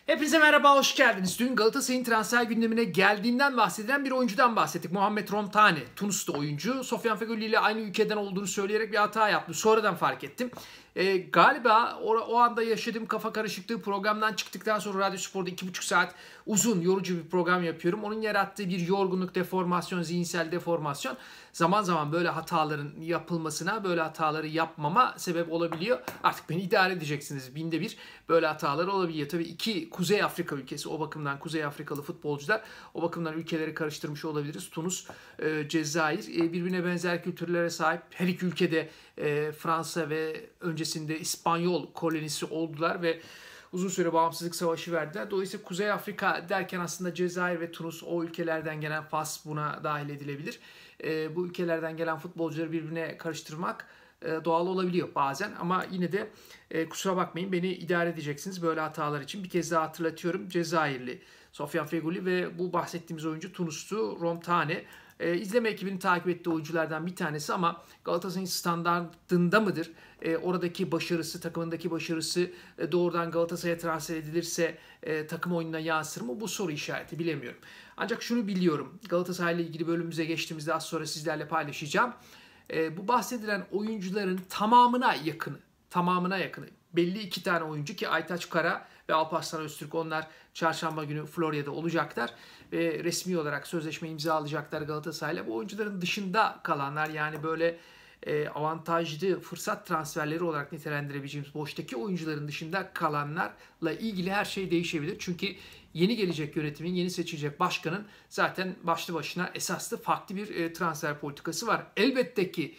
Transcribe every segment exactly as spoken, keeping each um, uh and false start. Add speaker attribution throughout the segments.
Speaker 1: Hepinize merhaba, hoş geldiniz. Dün Galatasaray'ın transfer gündemine geldiğinden bahsedilen bir oyuncudan bahsettik. Muhammed Romtani, Tunuslu oyuncu. Sofyan Feghouli ile aynı ülkeden olduğunu söyleyerek bir hata yaptı. Sonradan fark ettim. Ee, galiba o, o anda yaşadığım kafa karışıklığı programdan çıktıktan sonra Radyo Spor'da iki buçuk saat uzun, yorucu bir program yapıyorum. Onun yarattığı bir yorgunluk, deformasyon, zihinsel deformasyon zaman zaman böyle hataların yapılmasına, böyle hataları yapmama sebep olabiliyor. Artık beni idare edeceksiniz. Binde bir böyle hatalar olabiliyor. Tabii iki Kuzey Afrika ülkesi, o bakımdan Kuzey Afrikalı futbolcular, o bakımdan ülkeleri karıştırmış olabiliriz. Tunus, e, Cezayir e, birbirine benzer kültürlere sahip. Her iki ülkede e, Fransa ve öncesinde İspanyol kolonisi oldular ve uzun süre bağımsızlık savaşı verdiler. Dolayısıyla Kuzey Afrika derken aslında Cezayir ve Tunus, o ülkelerden gelen, Fas buna dahil edilebilir. E, bu ülkelerden gelen futbolcuları birbirine karıştırmak e, doğal olabiliyor bazen, ama yine de e, kusura bakmayın, beni idare edeceksiniz böyle hatalar için. Bir kez daha hatırlatıyorum, Cezayirli Sofyan Feghouli ve bu bahsettiğimiz oyuncu Tunuslu Romtani. E, izleme ekibini takip ettiği oyunculardan bir tanesi, ama Galatasaray'ın standartında mıdır? E, oradaki başarısı, takımındaki başarısı e, doğrudan Galatasaray'a transfer edilirse e, takım oyununa yansır mı? Bu soru işareti, bilemiyorum. Ancak şunu biliyorum, Galatasaray'la ilgili bölümümüze geçtiğimizde az sonra sizlerle paylaşacağım. E, bu bahsedilen oyuncuların tamamına yakını, tamamına yakını. Belli iki tane oyuncu ki Aytaç Kara ve Alparslan Öztürk, onlar çarşamba günü Florya'da olacaklar ve resmi olarak sözleşme imzalayacaklar Galatasaray'la. Bu oyuncuların dışında kalanlar, yani böyle e, avantajlı fırsat transferleri olarak nitelendirebileceğimiz boştaki oyuncuların dışında kalanlarla ilgili her şey değişebilir. Çünkü yeni gelecek yönetimin, yeni seçilecek başkanın zaten başlı başına esaslı farklı bir e, transfer politikası var. Elbette ki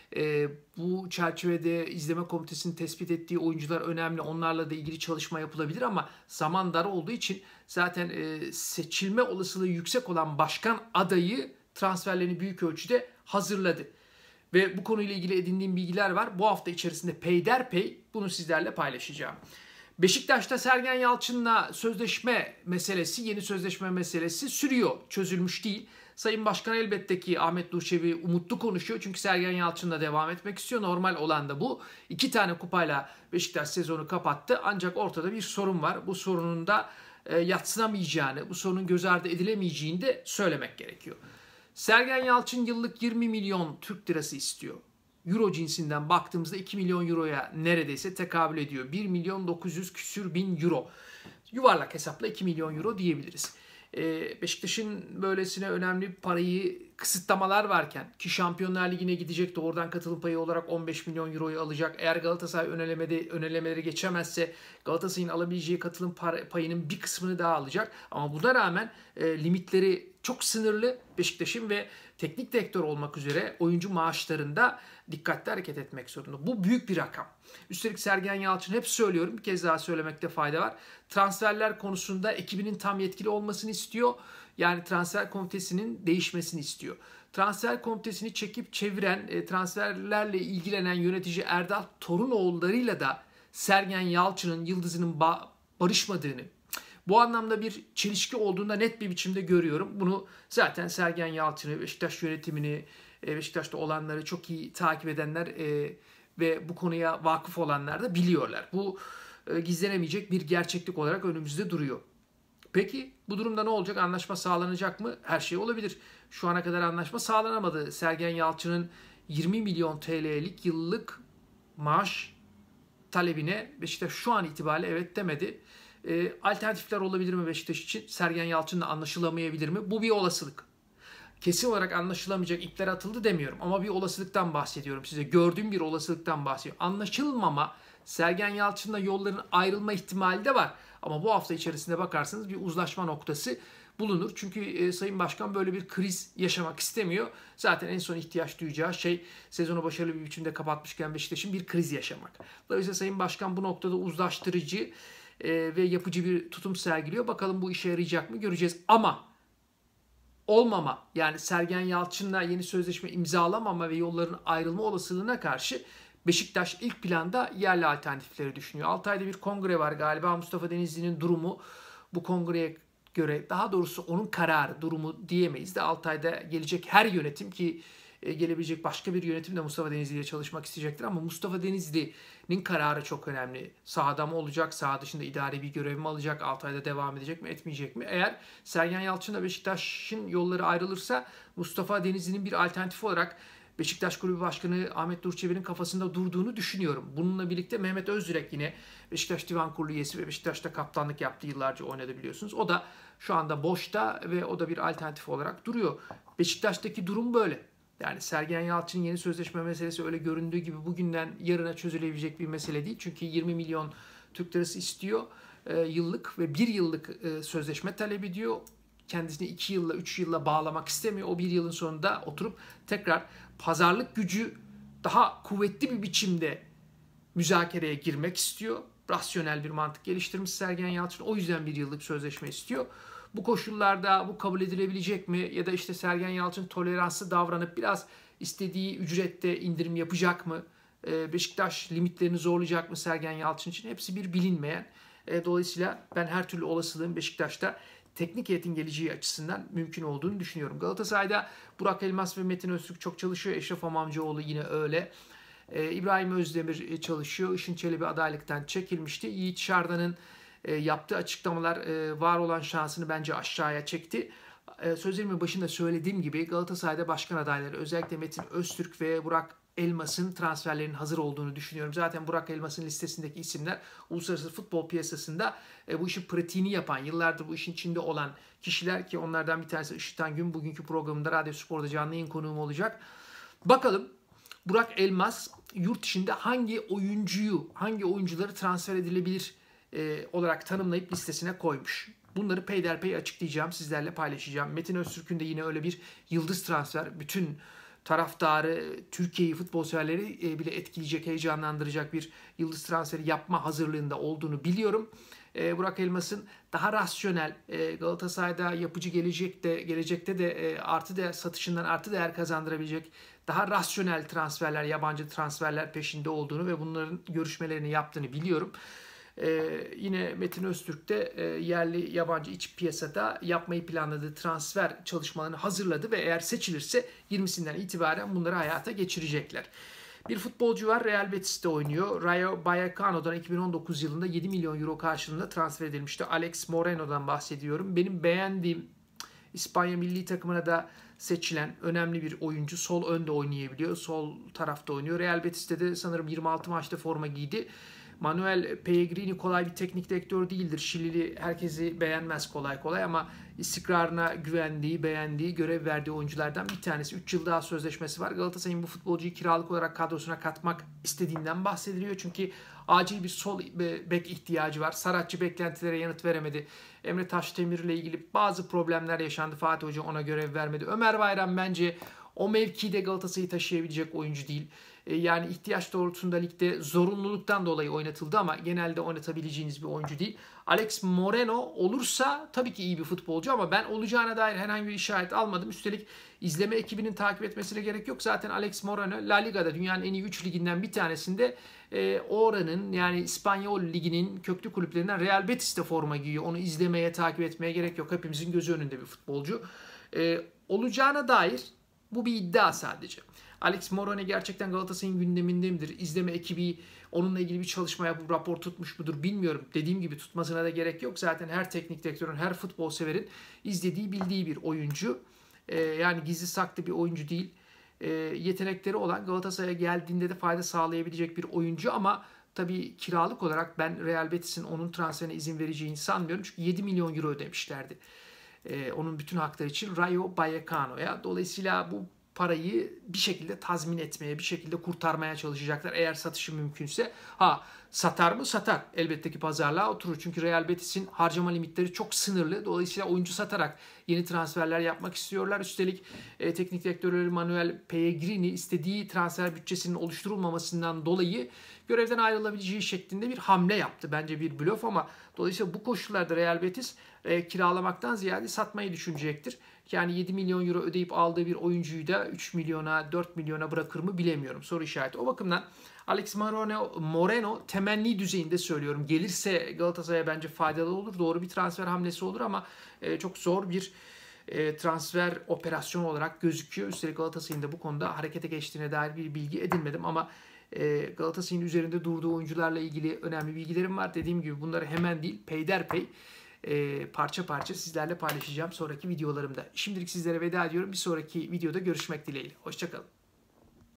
Speaker 1: e, bu çerçevede izleme komitesinin tespit ettiği oyuncular önemli. Onlarla da ilgili çalışma yapılabilir, ama zaman dar olduğu için zaten e, seçilme olasılığı yüksek olan başkan adayı transferlerini büyük ölçüde hazırladı. Ve bu konuyla ilgili edindiğim bilgiler var. Bu hafta içerisinde peyderpey bunu sizlerle paylaşacağım. Beşiktaş'ta Sergen Yalçın'la sözleşme meselesi, yeni sözleşme meselesi sürüyor. Çözülmüş değil. Sayın Başkan elbette ki Ahmet Nur Çebi umutlu konuşuyor. Çünkü Sergen Yalçın'la devam etmek istiyor. Normal olan da bu. İki tane kupayla Beşiktaş sezonu kapattı. Ancak ortada bir sorun var. Bu sorunun da e, yadsınamayacağını, bu sorunun göz ardı edilemeyeceğini de söylemek gerekiyor. Sergen Yalçın yıllık yirmi milyon Türk lirası istiyor. Euro cinsinden baktığımızda iki milyon euroya neredeyse tekabül ediyor. bir milyon dokuz yüz küsür bin euro. Yuvarlak hesapla iki milyon euro diyebiliriz. Ee, Beşiktaş'ın böylesine önemli parayı kısıtlamalar varken, ki Şampiyonlar Ligi'ne gidecek, de oradan katılım payı olarak on beş milyon euroyu alacak. Eğer Galatasaray önelemede, önelemeleri geçemezse Galatasaray'ın alabileceği katılım payının bir kısmını daha alacak. Ama buna rağmen e, limitleri çok sınırlı Beşiktaş'ın ve teknik direktör olmak üzere oyuncu maaşlarında dikkatli hareket etmek zorunda. Bu büyük bir rakam. Üstelik Sergen Yalçın, hep söylüyorum, bir kez daha söylemekte fayda var, transferler konusunda ekibinin tam yetkili olmasını istiyor. Yani transfer komitesinin değişmesini istiyor. Transfer komitesini çekip çeviren, transferlerle ilgilenen yönetici Erdal Torunoğulları'yla da Sergen Yalçın'ın yıldızının barışmadığını, bu anlamda bir çelişki olduğunda net bir biçimde görüyorum. Bunu zaten Sergen Yalçın'ı, Beşiktaş yönetimini, Beşiktaş'ta olanları çok iyi takip edenler ve bu konuya vakıf olanlar da biliyorlar. Bu gizlenemeyecek bir gerçeklik olarak önümüzde duruyor. Peki bu durumda ne olacak? Anlaşma sağlanacak mı? Her şey olabilir. Şu ana kadar anlaşma sağlanamadı. Sergen Yalçın'ın yirmi milyon T L'lik yıllık maaş talebine Beşiktaş şu an itibariyle evet demedi. E, alternatifler olabilir mi Beşiktaş için? Sergen Yalçın'la anlaşılamayabilir mi? Bu bir olasılık. Kesin olarak anlaşılamayacak, ipler atıldı demiyorum, ama bir olasılıktan bahsediyorum size. Gördüğüm bir olasılıktan bahsediyorum. Anlaşılmama, Sergen Yalçın'la yolların ayrılma ihtimali de var. Ama bu hafta içerisinde bakarsanız bir uzlaşma noktası bulunur. Çünkü e, Sayın Başkan böyle bir kriz yaşamak istemiyor. Zaten en son ihtiyaç duyacağı şey, sezonu başarılı bir biçimde kapatmışken Beşiktaş'ın bir kriz yaşamak. Dolayısıyla Sayın Başkan bu noktada uzlaştırıcı e, ve yapıcı bir tutum sergiliyor. Bakalım bu işe yarayacak mı, göreceğiz. Ama olmama, yani Sergen Yalçın'la yeni sözleşme imzalamama ve yolların ayrılma olasılığına karşı Beşiktaş ilk planda yerli alternatifleri düşünüyor. altı ayda bir kongre var galiba. Mustafa Denizli'nin durumu bu kongreye göre, daha doğrusu onun kararı, durumu diyemeyiz de altı ayda gelecek her yönetim, ki e, gelebilecek başka bir yönetim de Mustafa Denizli ile çalışmak isteyecektir. Ama Mustafa Denizli'nin kararı çok önemli. Sahada mı olacak, saha dışında idari bir görev mi alacak, altı ayda devam edecek mi, etmeyecek mi? Eğer Sergen Yalçın'la Beşiktaş'ın yolları ayrılırsa Mustafa Denizli'nin bir alternatif olarak Beşiktaş Kulübü Başkanı Ahmet Nur Çebi'nin kafasında durduğunu düşünüyorum. Bununla birlikte Mehmet Özdürek yine Beşiktaş Divan Kurulu üyesi ve Beşiktaş'ta kaptanlık yaptı, yıllarca oynadı biliyorsunuz. O da şu anda boşta ve o da bir alternatif olarak duruyor. Beşiktaş'taki durum böyle. Yani Sergen Yalçın'ın yeni sözleşme meselesi öyle göründüğü gibi bugünden yarına çözülebilecek bir mesele değil. Çünkü yirmi milyon Türk lirası istiyor e, yıllık ve bir yıllık e, sözleşme talep ediyor. Kendisini iki yılla, üç yılla bağlamak istemiyor. O bir yılın sonunda oturup tekrar pazarlık gücü daha kuvvetli bir biçimde müzakereye girmek istiyor. Rasyonel bir mantık geliştirmiş Sergen Yalçın. O yüzden bir yıllık sözleşme istiyor. Bu koşullarda bu kabul edilebilecek mi? Ya da işte Sergen Yalçın toleranslı davranıp biraz istediği ücrette indirim yapacak mı? Beşiktaş limitlerini zorlayacak mı Sergen Yalçın için? Hepsi bir bilinmeyen. Dolayısıyla ben her türlü olasılığın Beşiktaş'ta teknik heyetin geleceği açısından mümkün olduğunu düşünüyorum. Galatasaray'da Burak Elmas ve Metin Öztürk çok çalışıyor. Eşref Amamcıoğlu yine öyle. Ee, İbrahim Özdemir çalışıyor. Işın Çelebi adaylıktan çekilmişti. Yiğit Şardan'ın e, yaptığı açıklamalar e, var olan şansını bence aşağıya çekti. E, sözlerimin başında söylediğim gibi Galatasaray'da başkan adayları özellikle Metin Öztürk ve Burak Elmas'ın transferlerinin hazır olduğunu düşünüyorum. Zaten Burak Elmas'ın listesindeki isimler uluslararası futbol piyasasında e, bu işin pratiğini yapan, yıllardır bu işin içinde olan kişiler ki onlardan bir tanesi Işıtan Gün. Bugünkü programımda Radyo Spor'da canlı yayın konuğum olacak. Bakalım Burak Elmas yurt dışında hangi oyuncuyu, hangi oyuncuları transfer edilebilir e, olarak tanımlayıp listesine koymuş. Bunları peyderpey açıklayacağım, sizlerle paylaşacağım. Metin Öztürk'ün de yine öyle bir yıldız transfer, bütün taraftarı, Türkiye'yi, futbol severleri bile etkileyecek, heyecanlandıracak bir yıldız transferi yapma hazırlığında olduğunu biliyorum. Burak Elmas'ın daha rasyonel, Galatasaray'da yapıcı gelecekte gelecekte de artı değer satışından artı değer kazandırabilecek daha rasyonel transferler, yabancı transferler peşinde olduğunu ve bunların görüşmelerini yaptığını biliyorum. Ee, yine Metin Öztürk de e, yerli yabancı iç piyasada yapmayı planladığı transfer çalışmalarını hazırladı ve eğer seçilirse yirmisinden itibaren bunları hayata geçirecekler. Bir futbolcu var, Real Betis'te oynuyor. Rayo Vallecano'dan iki bin on dokuz yılında yedi milyon euro karşılığında transfer edilmişti. Alex Moreno'dan bahsediyorum. Benim beğendiğim, İspanya milli takımına da seçilen önemli bir oyuncu. Sol önde oynayabiliyor, sol tarafta oynuyor. Real Betis'te de sanırım yirmi altı maçta forma giydi. Manuel Pellegrini kolay bir teknik direktör değildir. Şilili herkesi beğenmez kolay kolay ama istikrarına güvendiği, beğendiği, görev verdiği oyunculardan bir tanesi. üç yıl daha sözleşmesi var. Galatasaray'ın bu futbolcuyu kiralık olarak kadrosuna katmak istediğinden bahsediliyor. Çünkü acil bir sol bek ihtiyacı var. Saratçı beklentilere yanıt veremedi. Emre Taşdemir ile ilgili bazı problemler yaşandı. Fatih Hoca ona görev vermedi. Ömer Bayram bence o mevkide Galatasaray'ı taşıyabilecek oyuncu değil. Yani ihtiyaç doğrultusunda ligde zorunluluktan dolayı oynatıldı ama genelde oynatabileceğiniz bir oyuncu değil. Alex Moreno olursa tabii ki iyi bir futbolcu ama ben olacağına dair herhangi bir işaret almadım. Üstelik izleme ekibinin takip etmesine gerek yok. Zaten Alex Moreno La Liga'da dünyanın en iyi üç liginden bir tanesinde e, oranın yani İspanyol liginin köklü kulüplerinden Real Betis'te forma giyiyor. Onu izlemeye, takip etmeye gerek yok. Hepimizin gözü önünde bir futbolcu. E, olacağına dair bu bir iddia sadece. Alex Moreno gerçekten Galatasaray'ın gündeminde midir? İzleme ekibi onunla ilgili bir çalışma yapıp rapor tutmuş mudur bilmiyorum. Dediğim gibi tutmasına da gerek yok. Zaten her teknik direktörün, her futbol severin izlediği, bildiği bir oyuncu. Ee, yani gizli saklı bir oyuncu değil. Ee, yetenekleri olan, Galatasaray'a geldiğinde de fayda sağlayabilecek bir oyuncu ama tabii kiralık olarak ben Real Betis'in onun transferine izin vereceğini sanmıyorum. Çünkü yedi milyon euro ödemişlerdi. Ee, onun bütün hakları için Rayo Vallecano'ya. Dolayısıyla bu parayı bir şekilde tazmin etmeye, bir şekilde kurtarmaya çalışacaklar eğer satışı mümkünse. Ha satar mı? Satar. Elbette ki pazarlığa oturur. Çünkü Real Betis'in harcama limitleri çok sınırlı. Dolayısıyla oyuncu satarak yeni transferler yapmak istiyorlar. Üstelik e, teknik direktörleri Manuel Pellegrini istediği transfer bütçesinin oluşturulmamasından dolayı görevden ayrılabileceği şeklinde bir hamle yaptı. Bence bir blöf ama dolayısıyla bu koşullarda Real Betis e, kiralamaktan ziyade satmayı düşünecektir. Yani yedi milyon euro ödeyip aldığı bir oyuncuyu da üç milyona, dört milyona bırakır mı bilemiyorum. Soru işareti. O bakımdan Alex Moreno, Moreno temenni düzeyinde söylüyorum. Gelirse Galatasaray'a bence faydalı olur. Doğru bir transfer hamlesi olur ama e, çok zor bir e, transfer operasyonu olarak gözüküyor. Üstelik Galatasaray'ın da bu konuda harekete geçtiğine dair bir bilgi edinmedim ama e, Galatasaray'ın üzerinde durduğu oyuncularla ilgili önemli bilgilerim var. Dediğim gibi bunları hemen değil, peyderpey e, parça parça sizlerle paylaşacağım sonraki videolarımda. Şimdilik sizlere veda ediyorum. Bir sonraki videoda görüşmek dileğiyle. Hoşça kalın.